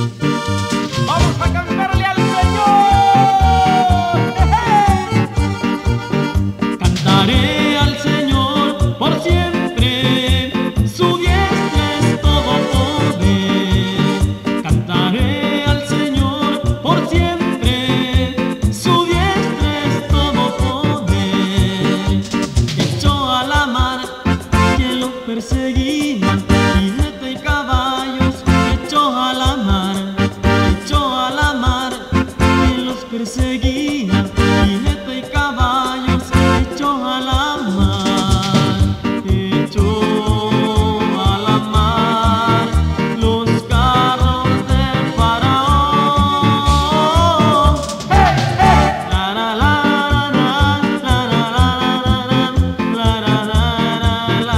Vamos a cantarle al Señor. Cantaré al Señor por siempre, su diestra es todo poder. Cantaré al Señor por siempre, su diestra es todo poder. Echó a la mar que lo perseguían, jinete y caballos, echó a la mar que los perseguían, jinete y caballos, echó a la mar, echó a la mar los carros del faraón. ¡Hey, hey! La la la la la la la la la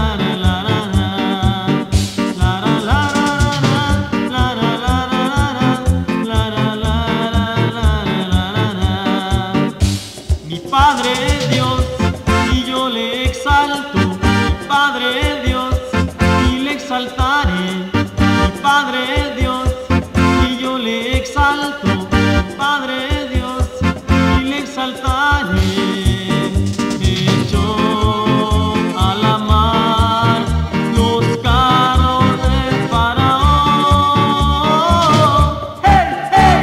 Mi Padre es Dios y yo le exalto, mi Padre es Dios y le exaltaré. Mi Padre es Dios y yo le exalto, mi Padre es Dios y le exaltaré. Echó a la mar los carros del faraón. ¡Hey, hey!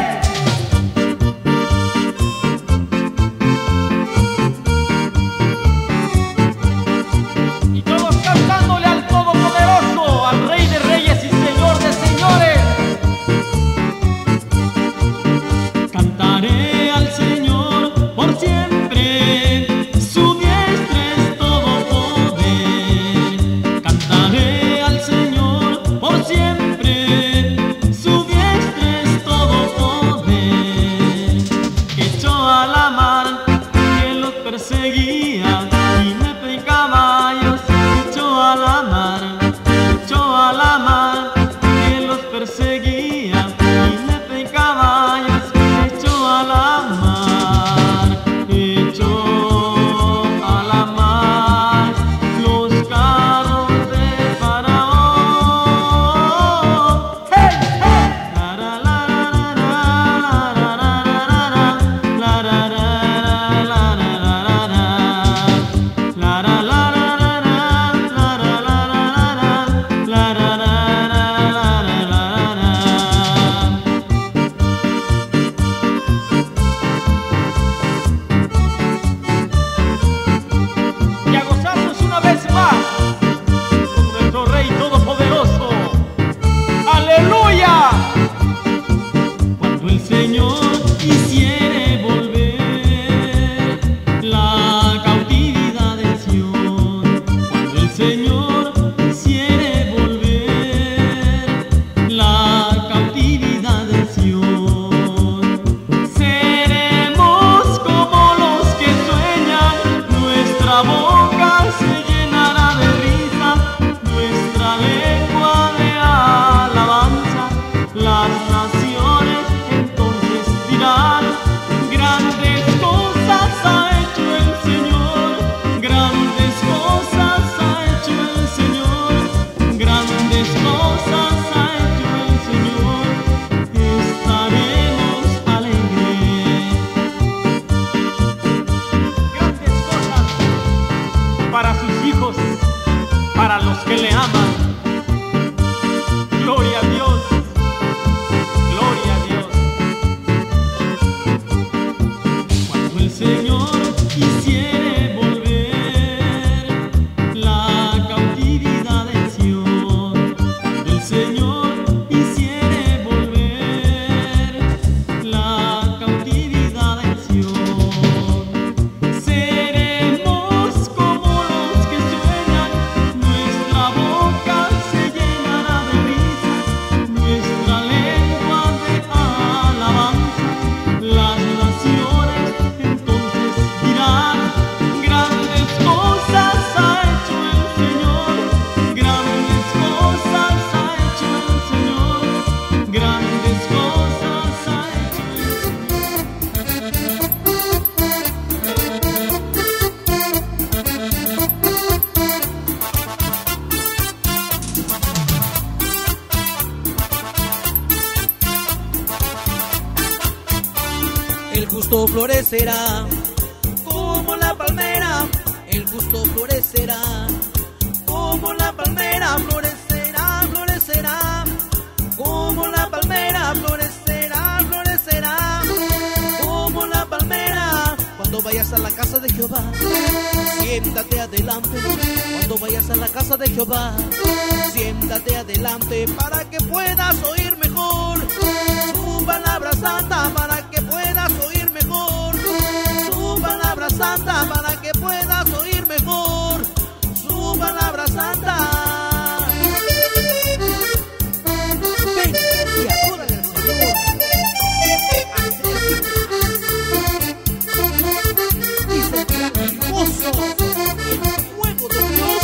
Y todos cantándole al Todopoderoso, al Rey de Reyes y Señor de Señores. Cantaré al Señor por siempre, su diestra es todo poder. Cantaré al Señor por siempre, su diestra es todo poder. Echó a la mar que los perseguía, jinete y caballos, echó a la mar que los perseguía, jinete y caballos, echó a la mar los carros del faraón. ¡Hey, hey! La la la la la la la la Y a gozarnos una vez más con nuestro Rey Todopoderoso. ¡Aleluya! Cuando el Señor quisiere volver la cautividad de Sión, cuando el Señor quisiere volver la cautividad de Sión, seremos como los que sueñan, nuestra boca se llenará de risa, nuestra lengua de alabanza. Las naciones entonces dirán: grandes cosas ha hecho el Señor, grandes cosas ha hecho el Señor, grandes cosas ha hecho el Señor. Estaremos alegres. Grandes cosas para sus hijos, para los que le aman. Gloria a Dios. Gloria a Dios. Cuando el Señor quisiere volver la cautividad de Sión, cuando el Señor quisiere volver la cautividad de Sión, seremos como los que sueñan, nuestra boca se llenará de risa, nuestra lengua de alabanza. Las naciones entonces dirán: grandes cosas ha hecho el Señor, grandes cosas ha hecho el Señor, grandes cosas ha hecho el Señor. justo florecerá como la palmera, el justo florecerá como la palmera, florecerá, florecerá como la palmera, florecerá, florecerá como la palmera. Cuando vayas a la casa de Jehová, siéntate adelante. Cuando vayas a la casa de Jehová, siéntate adelante para que puedas oír mejor su palabra santa, para que puedas oír mejor su palabra santa, para que puedas oír mejor su palabra santa. Ven y adórale al Señor. Y sentirás el gozo, el fuego de Dios.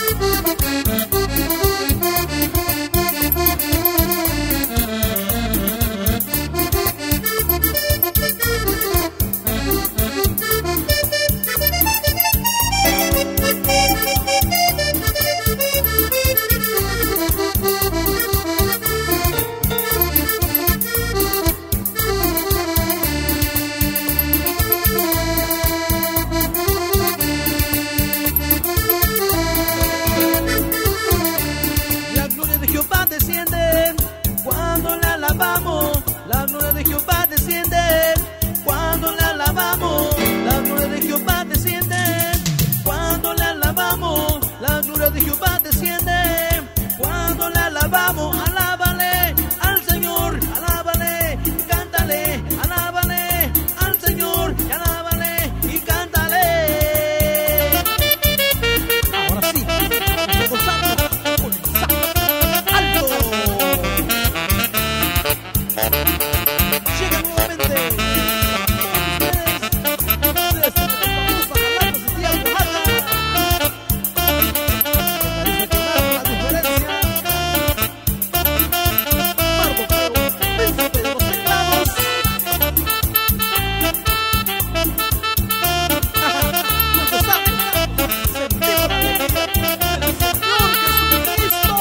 Cuando le alabamos, la gloria de Jehová desciende. Cuando le alabamos, la gloria de Jehová desciende. Cuando le alabamos, la gloria de Jehová desciende. Cuando le alabamos, alábale al Señor, alábale y cántale, alábale al Señor y alábale y cántale. Ahora sí, gozando con el salto alto. Llega nuevamente ustedes, vamos a hablar de Tía Oaxaca. Parece que marca la diferencia. Marco Caro, príncipe de los teclados. Los estamos, sentimos la alegría del Señor Jesucristo.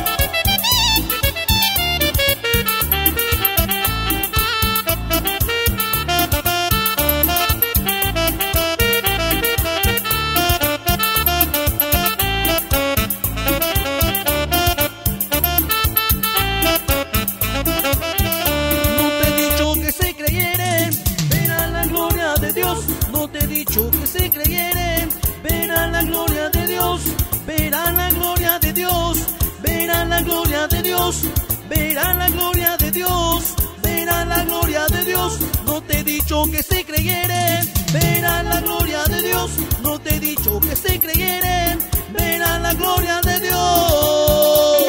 No te he dicho que se creyeren, verán la gloria de Dios, verán la gloria de Dios, verán la gloria de Dios, verán la gloria de Dios, verán la gloria de Dios. No te he dicho que se creyeren, verán la gloria de Dios. No te he dicho que se creyeren, verán la gloria de Dios.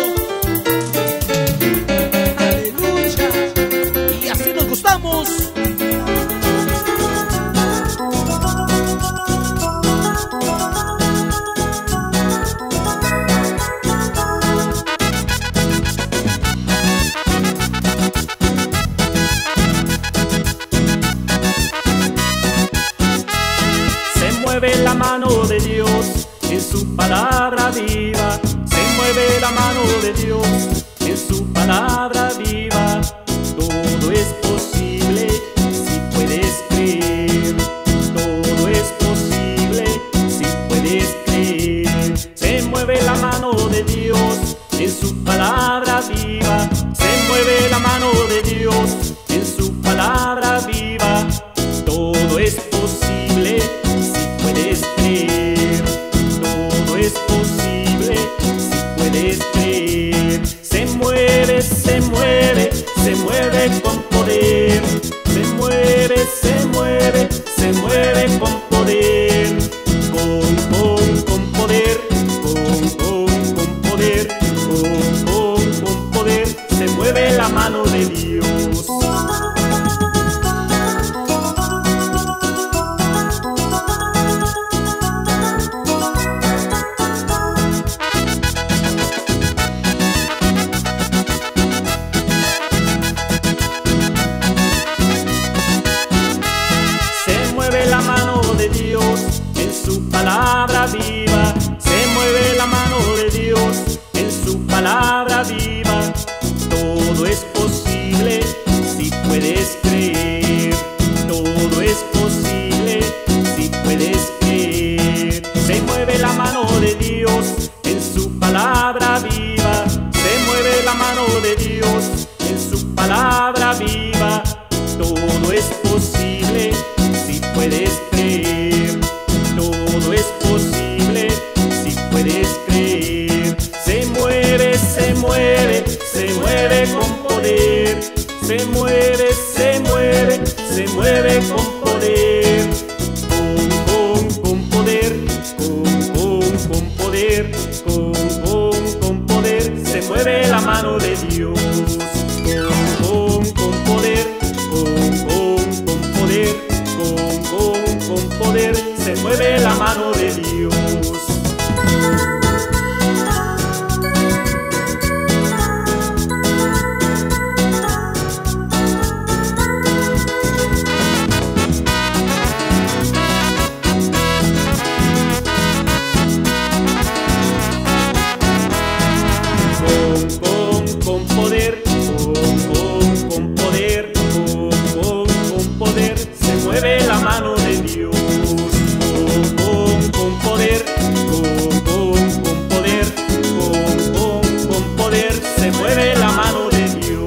Aleluya. Y así nos gustamos. Mueve la mano de Dios en su palabra viva. Se mueve la mano de Dios en su palabra viva. Todo es posible si puedes creer. Todo es posible si puedes creer. Se mueve la mano de Dios en su palabra viva. Se mueve la mano de Dios en su palabra viva. Todo es posible. Puedes creer, todo es posible si puedes creer. Se mueve, se mueve, se mueve con poder. Se mueve, se mueve, se mueve con poder. Con poder, con poder, con poder. Se mueve la mano de Dios. Palabra viva, se mueve la mano de Dios en su palabra viva. Todo es posible se mueve, se mueve, se mueve con poder, con poder, con poder, con poder, se mueve la mano de Dios, con poder, con poder, con poder, se mueve la mano de Dios. Con poder, con poder, con poder, se mueve la mano de Dios. Con poder, con poder, con poder, se mueve la mano de Dios.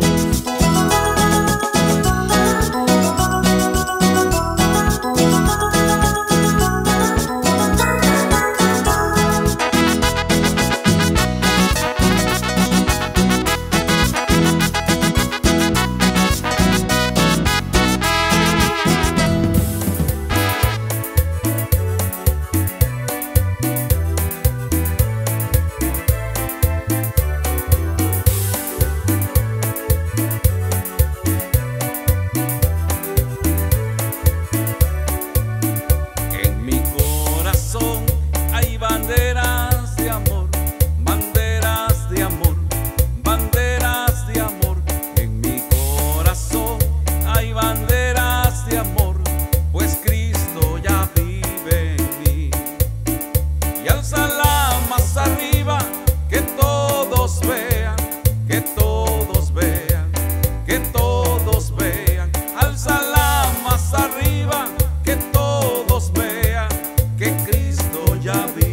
Banderas de amor, banderas de amor, banderas de amor. En mi corazón hay banderas de amor, pues Cristo ya vive en mí. Y alzala más arriba, que todos vean, que todos vean, que todos vean. Alzala más arriba, que todos vean, que Cristo ya vive.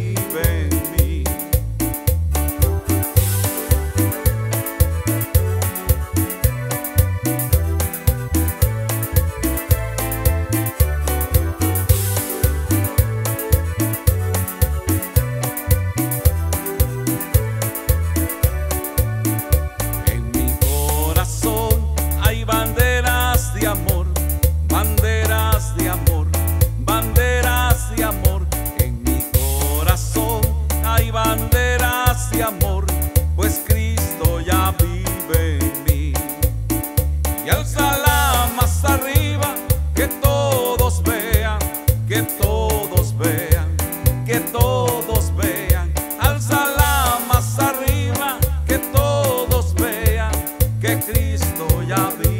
Banderas de amor, banderas de amor, banderas de amor. En mi corazón hay banderas de amor, pues Cristo ya vive en mí. Y alzala más arriba, que todos vean, que todos vean, que todos vean. Alzala más arriba, que todos vean, que Cristo ya vive.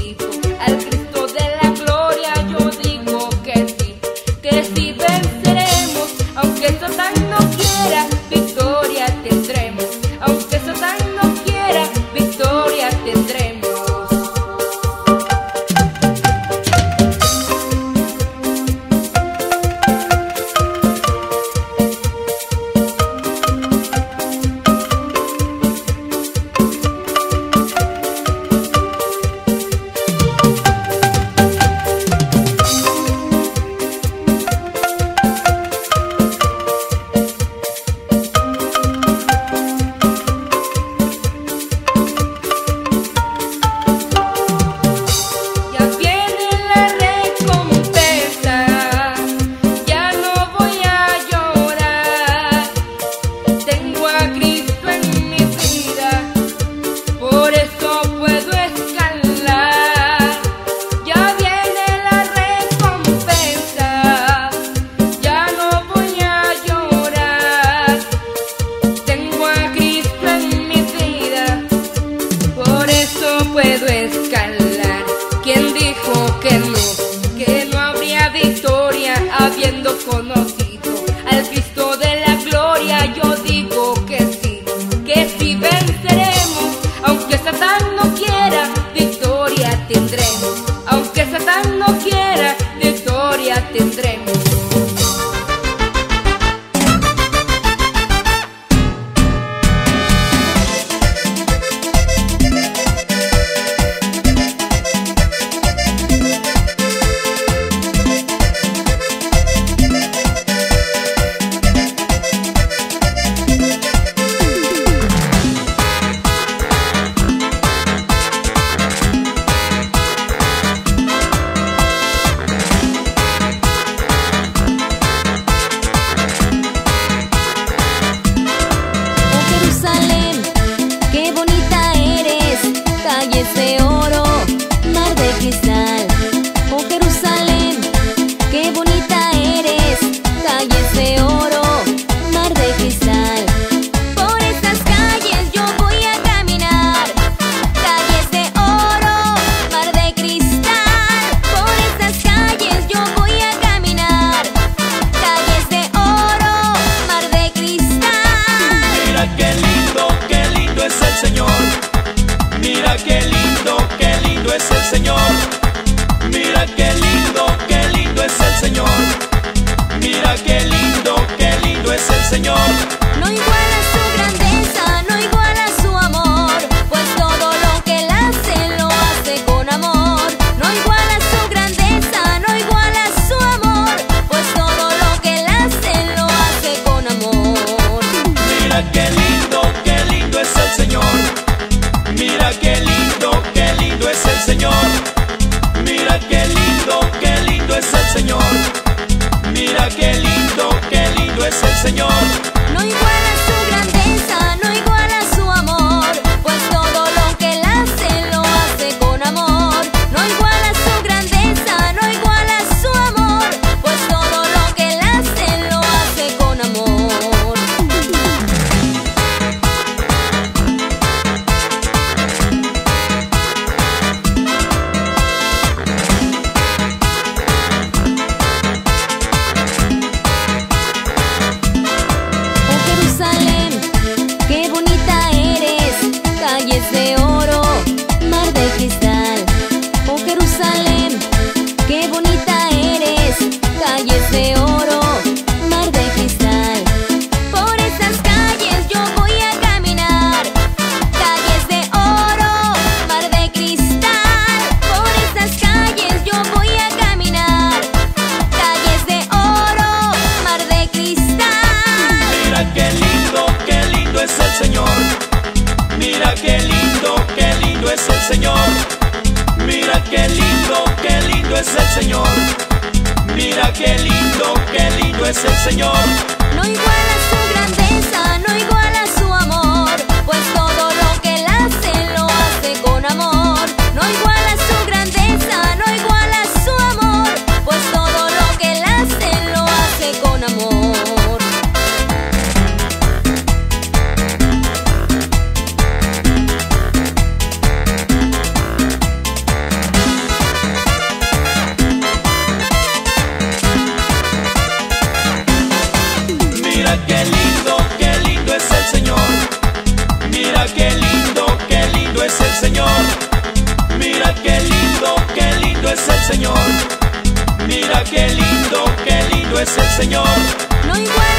Que si venceré conocido. Al Cristo de la gloria yo digo que sí venceremos. Aunque Satán no quiera, victoria tendremos. Aunque Satán no quiera, victoria tendremos. Mira qué lindo es el Señor. No igual